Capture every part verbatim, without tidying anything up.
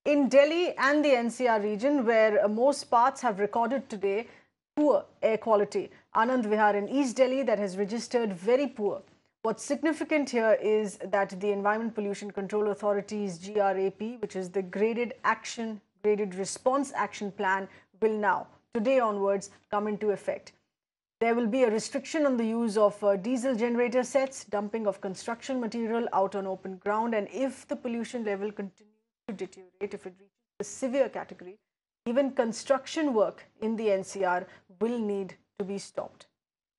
In Delhi and the N C R region, where uh, most parts have recorded today poor air quality. Anand Vihar in East Delhi that has registered very poor. What's significant here is that the Environment Pollution Control Authority's G R A P, which is the Graded Action, Graded Response Action Plan, will now, today onwards, come into effect. There will be a restriction on the use of uh, diesel generator sets, dumping of construction material out on open ground, and if the pollution level continues to deteriorate, if it reaches the severe category, even construction work in the N C R will need to be stopped.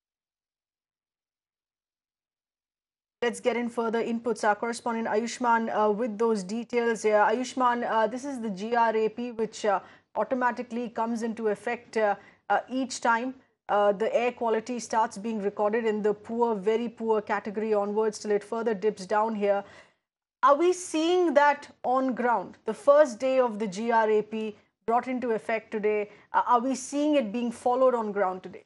Let's get in further inputs. Our correspondent Ayushman uh, with those details. Uh, Ayushman, uh, this is the G R A P which uh, automatically comes into effect uh, uh, each time uh, the air quality starts being recorded in the poor, very poor category onwards till it further dips down here. Are we seeing that on ground? The first day of the G R A P brought into effect today, uh, are we seeing it being followed on ground today?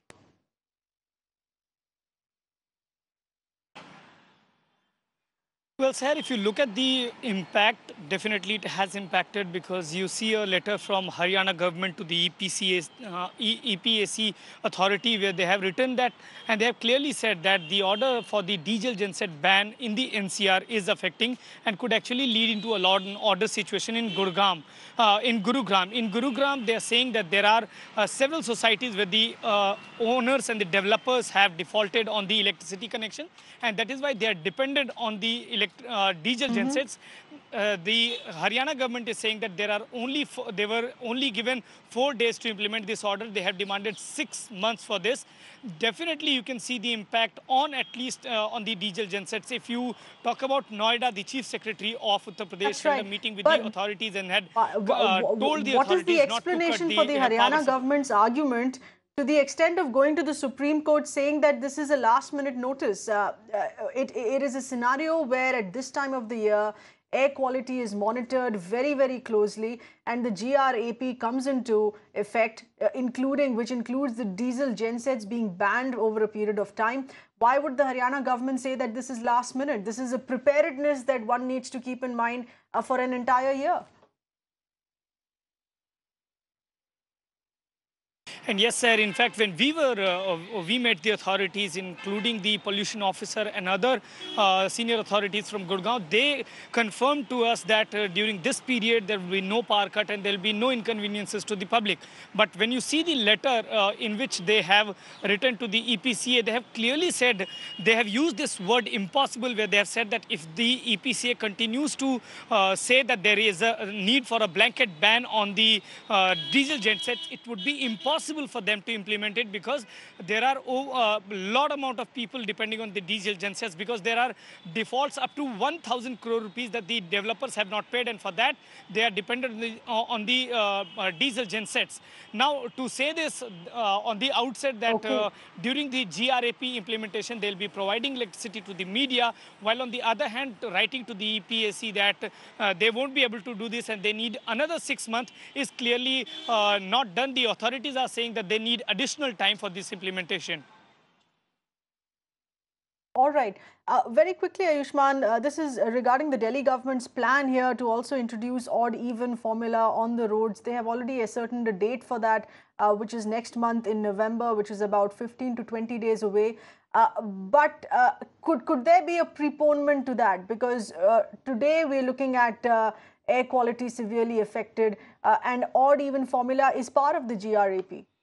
Well, sir, if you look at the impact, definitely it has impacted because you see a letter from Haryana government to the E P C A, uh, E P A C authority where they have written that, and they have clearly said that the order for the diesel genset ban in the N C R is affecting and could actually lead into a law and order situation in Gurgaon. Uh, in Gurugram. In Gurugram, they are saying that there are uh, several societies where the uh, owners and the developers have defaulted on the electricity connection, and that is why they are dependent on the elect uh, diesel mm-hmm. gensets. Uh, the Haryana government is saying that there are only they were only given four days to implement this order. They have demanded six months for this. Definitely, you can see the impact on at least uh, on the diesel gensets. If you talk about Noida, the chief secretary of Uttar Pradesh had right. a meeting with but the authorities and had uh, told the what authorities is the explanation not to cut for the, the Haryana government's argument to the extent of going to the Supreme Court saying that this is a last-minute notice? Uh, uh, it, it is a scenario where at this time of the year, air quality is monitored very, very closely, and the G R A P comes into effect, uh, including which includes the diesel gensets being banned over a period of time. Why would the Haryana government say that this is last minute? This is a preparedness that one needs to keep in mind uh, for an entire year. And yes, sir, in fact, when we were, uh, we met the authorities, including the pollution officer and other uh, senior authorities from Gurgaon, they confirmed to us that uh, during this period, there will be no power cut and there will be no inconveniences to the public. But when you see the letter uh, in which they have written to the E P C A, they have clearly said, they have used this word impossible, where they have said that if the E P C A continues to uh, say that there is a need for a blanket ban on the uh, diesel gensets, it would be impossible for them to implement it because there are a uh, lot amount of people depending on the diesel gensets, because there are defaults up to one thousand crore rupees that the developers have not paid, and for that they are dependent on the, uh, on the uh, uh, diesel gensets. Now, to say this uh, on the outset that okay. uh, during the G R A P implementation they'll be providing electricity to the media, while on the other hand writing to the E P A C that uh, they won't be able to do this and they need another six months is clearly uh, not done. The authorities are saying that they need additional time for this implementation. All right. Uh, very quickly, Ayushman, uh, this is regarding the Delhi government's plan here to also introduce odd-even formula on the roads. They have already ascertained a date for that, uh, which is next month in November, which is about fifteen to twenty days away. Uh, but uh, could, could there be a preponement to that? Because uh, today we're looking at uh, air quality severely affected, uh, and odd-even formula is part of the G R A P.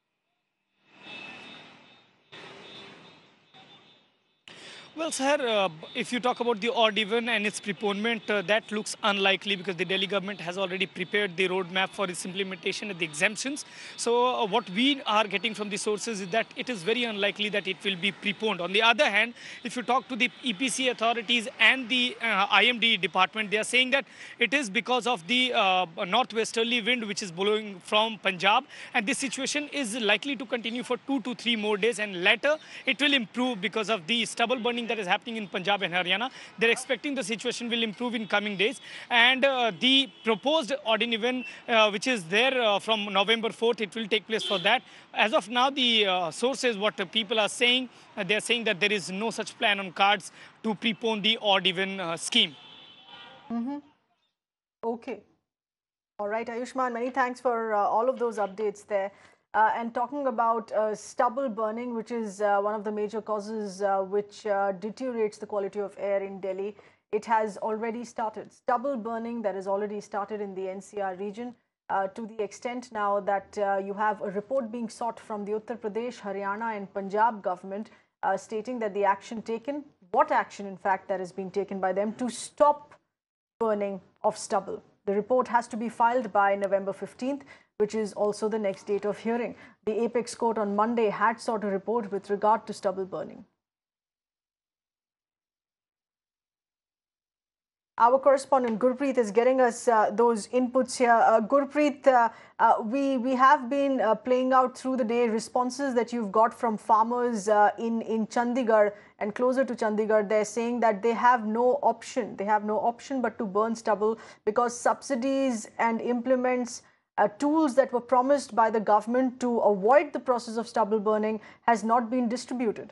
Well, sir, uh, if you talk about the odd even and its preponement, uh, that looks unlikely because the Delhi government has already prepared the roadmap for its implementation and the exemptions. So uh, what we are getting from the sources is that it is very unlikely that it will be preponed. On the other hand, if you talk to the E P C authorities and the uh, I M D department, they are saying that it is because of the uh, northwesterly wind which is blowing from Punjab, and this situation is likely to continue for two to three more days, and later it will improve because of the stubble burning that is happening in Punjab and Haryana. They're expecting the situation will improve in coming days. And uh, the proposed odd and even, uh, which is there uh, from November fourth, it will take place for that. As of now, the uh, sources, what uh, people are saying, uh, they're saying that there is no such plan on cards to prepone the odd even uh, scheme. Mm-hmm. Okay. All right, Ayushman, many thanks for uh, all of those updates there. Uh, and talking about uh, stubble burning, which is uh, one of the major causes uh, which uh, deteriorates the quality of air in Delhi, it has already started. Stubble burning that has already started in the N C R region uh, to the extent now that uh, you have a report being sought from the Uttar Pradesh, Haryana and Punjab government uh, stating that the action taken, what action in fact that is being taken by them to stop burning of stubble. The report has to be filed by November fifteenth, which is also the next date of hearing. The Apex Court on Monday had sought a report with regard to stubble burning. Our correspondent Gurpreet is getting us uh, those inputs here. Uh, Gurpreet, uh, uh, we we have been uh, playing out through the day responses that you've got from farmers uh, in in Chandigarh and closer to Chandigarh. They're saying that they have no option. They have no option but to burn stubble because subsidies and implements uh, tools that were promised by the government to avoid the process of stubble burning has not been distributed.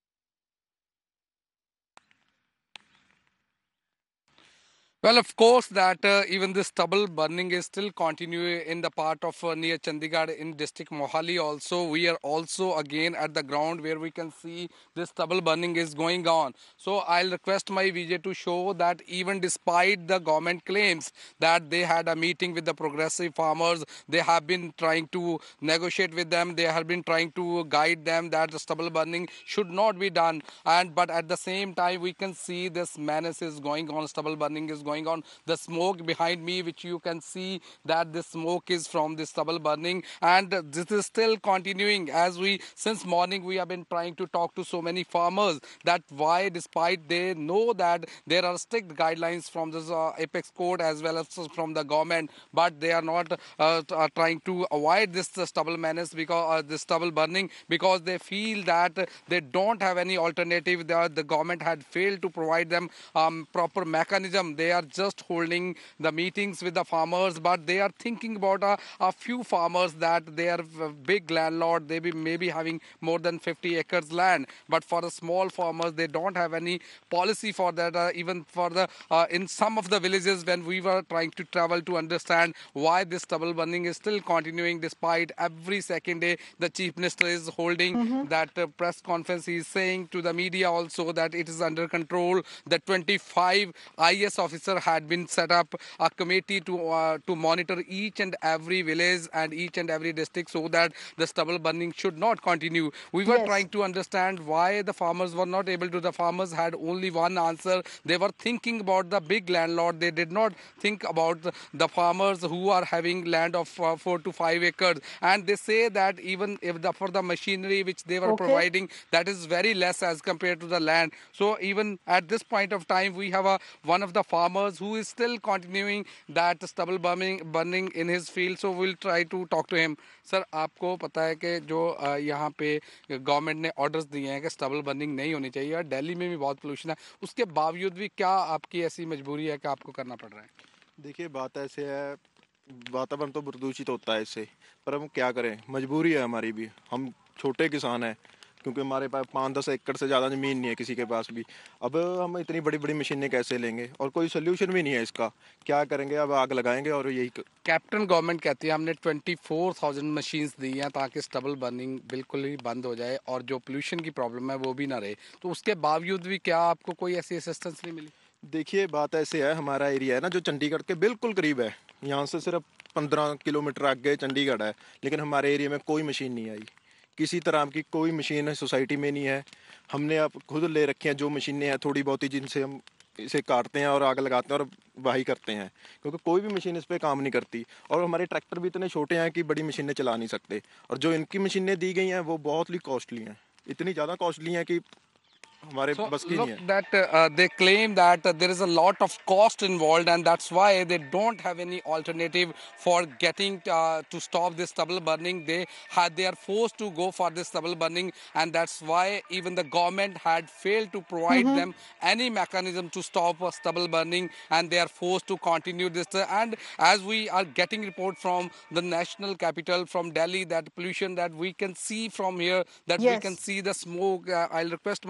Well, of course, that uh, even this stubble burning is still continuing in the part of uh, near Chandigarh in district Mohali also. We are also again at the ground where we can see this stubble burning is going on. So I'll request my V J to show that even despite the government claims that they had a meeting with the progressive farmers, they have been trying to negotiate with them, they have been trying to guide them that the stubble burning should not be done. And but at the same time, we can see this menace is going on, stubble burning is going on. The smoke behind me, which you can see that the smoke is from the stubble burning, and this is still continuing. As we since morning we have been trying to talk to so many farmers that why, despite they know that there are strict guidelines from this uh, Apex Court as well as from the government, but they are not uh, uh, trying to avoid this uh, stubble menace because uh, this stubble burning, because they feel that uh, they don't have any alternative. The, the government had failed to provide them um, proper mechanism. They are just holding the meetings with the farmers, but they are thinking about a, a few farmers that they are big landlord. They be maybe having more than fifty acres land, but for the small farmers, they don't have any policy for that. Uh, even for the uh, in some of the villages, when we were trying to travel to understand why this stubble burning is still continuing, despite every second day the chief minister is holding Mm-hmm. that uh, press conference. He is saying to the media also that it is under control. The twenty-five I A S officer had been set up a committee to uh, to monitor each and every village and each and every district so that the stubble burning should not continue. We were Yes. trying to understand why the farmers were not able to. The farmers had only one answer. They were thinking about the big landlord. They did not think about the, the farmers who are having land of uh, four to five acres. And they say that even if the for the machinery which they were Okay. providing, that is very less as compared to the land. So even at this point of time, we have a one of the farmers who is still continuing that stubble burning burning in his field. So we'll try to talk to him. Sir, आपको पता है कि जो अ, यहाँ पे government ने orders दिए हैं कि स्टबल बर्निंग नहीं होनी चाहिए और दिल्ली में भी बहुत पोल्यूशन है, उसके बावजूद भी क्या आपकी ऐसी मजबूरी है कि आपको करना पड़ रहा है? देखिए, बात ऐसे है, वातावरण तो प्रदूषित होता है इससे, पर हम क्या करें, मजबूरी है हमारी भी। हम छोटे किसान हैं, क्योंकि हमारे पास पाँच दस एकड़ से ज़्यादा ज़मीन नहीं है किसी के पास भी। अब हम इतनी बड़ी बड़ी मशीनें कैसे लेंगे, और कोई सोल्यूशन भी नहीं है इसका। क्या करेंगे, अब आग लगाएंगे और यही क... कैप्टन गवर्नमेंट कहती है हमने चौबीस हज़ार मशीन्स दी हैं ताकि स्टबल बर्निंग बिल्कुल ही बंद हो जाए और जो पोल्यूशन की प्रॉब्लम है वो भी ना रहे, तो उसके बावजूद भी क्या आपको कोई ऐसी असिस्टेंस नहीं मिली? देखिए, बात ऐसे है, हमारा एरिया है ना जो चंडीगढ़ के बिल्कुल करीब है, यहाँ से सिर्फ पंद्रह किलोमीटर आगे चंडीगढ़ है, लेकिन हमारे एरिया में कोई मशीन नहीं आई। किसी तरह की कोई मशीन है सोसाइटी में नहीं है। हमने अब खुद ले रखी हैं जो मशीनें हैं थोड़ी बहुत ही, जिनसे हम इसे काटते हैं और आग लगाते हैं और वाही करते हैं, क्योंकि कोई भी मशीन इस पे काम नहीं करती। और हमारे ट्रैक्टर भी इतने छोटे हैं कि बड़ी मशीनें चला नहीं सकते, और जो इनकी मशीनें दी गई हैं वो बहुत ही कॉस्टली हैं, इतनी ज़्यादा कॉस्टली हैं कि हमारे So बस की look, नहीं है। that uh, they claim that uh, there is a lot of cost involved, and that's why they don't have any alternative for getting uh, to stop this stubble burning. They had they are forced to go for this stubble burning, and that's why even the government had failed to provide Mm-hmm. them any mechanism to stop uh, stubble burning, and they are forced to continue this. Uh, and as we are getting report from the national capital, from Delhi, that pollution that we can see from here, that we can Yes. see the smoke. Uh, I'll request my V J to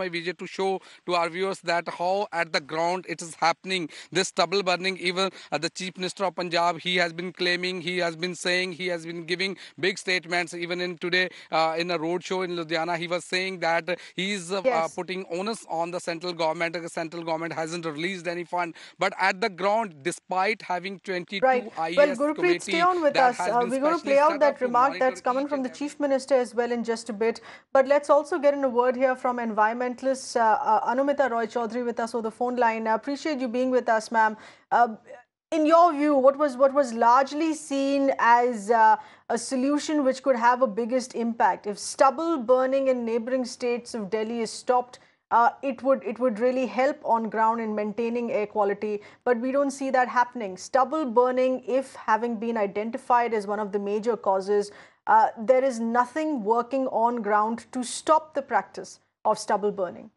to show to our viewers that how at the ground it is happening. This stubble burning, even uh, the Chief Minister of Punjab, he has been claiming, he has been saying, he has been giving big statements. Even in today uh, in a road show in Ludhiana, he was saying that uh, he is uh, uh, Yes. putting onus on the central government. The central government hasn't released any fund, but at the ground, despite having Right. twenty-two Well, I A S Gurpreet, stay committee on with that us. has Uh, been we're going to specially play out set up that to remark monitor that's coming each from and the every. Chief Minister as well in just a bit. But let's also get in a word here from environmentalist uh, uh, Anumita Roy Chaudhary with us on the phone line. I appreciate you being with us, ma'am. Uh, in your view, what was what was largely seen as uh, a solution which could have a biggest impact? If stubble burning in neighboring states of Delhi is stopped, uh, it would it would really help on ground in maintaining air quality, but we don't see that happening. Stubble burning, if having been identified as one of the major causes, uh, there is nothing working on ground to stop the practice of stubble burning.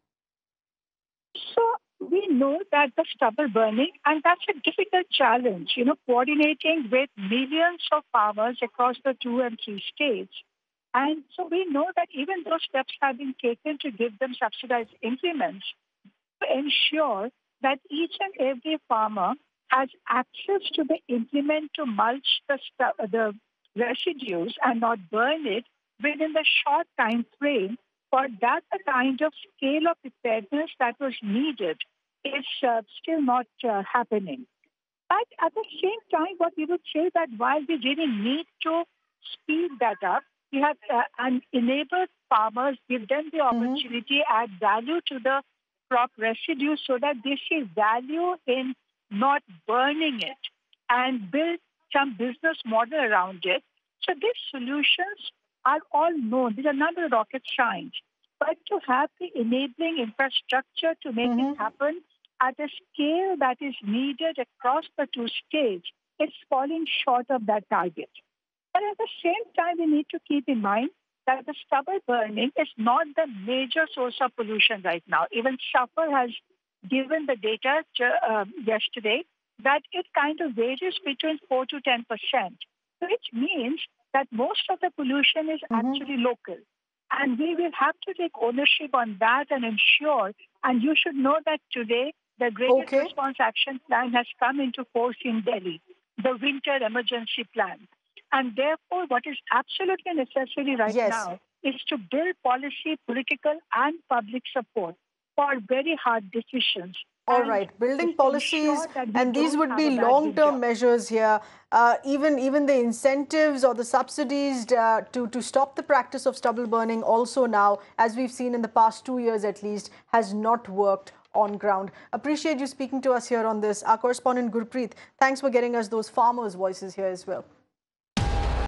So we know that the stubble burning, and that's a difficult challenge, you know, coordinating with millions of farmers across the two and three states. And so we know that even those steps have been taken to give them subsidized implements to ensure that each and every farmer has access to the implement to mulch the, stu- the residues and not burn it within the short time frame. For that, the kind of scale of preparedness that was needed is uh, still not uh, happening. But at the same time, what we would say that while we really need to speed that up, we have uh, and enable farmers, give them the opportunity, add value to the crop residue so that they see value in not burning it and build some business model around it. So these solutions are all known. These are not the rocket science. But to have the enabling infrastructure to make Mm-hmm. it happen at a scale that is needed across the two states, it's falling short of that target. But at the same time, we need to keep in mind that the stubble burning is not the major source of pollution right now. Even Suffer has given the data uh, yesterday that it kind of varies between four to ten percent, which means that most of the pollution is Mm-hmm. actually local. And we will have to take ownership on that and ensure, and you should know that today the Greatest Okay. Response Action Plan has come into force in Delhi, the Winter Emergency Plan. And therefore, what is absolutely necessary right Yes. now is to build policy, political, and public support for very hard decisions. All And right, building ensure policies, that we and these don't would have be a bad long-term job. measures here. Uh, even even the incentives or the subsidies uh, to to stop the practice of stubble burning also now, as we've seen in the past two years at least, has not worked on ground. Appreciate you speaking to us here on this. Our correspondent Gurpreet, thanks for getting us those farmers' voices here as well.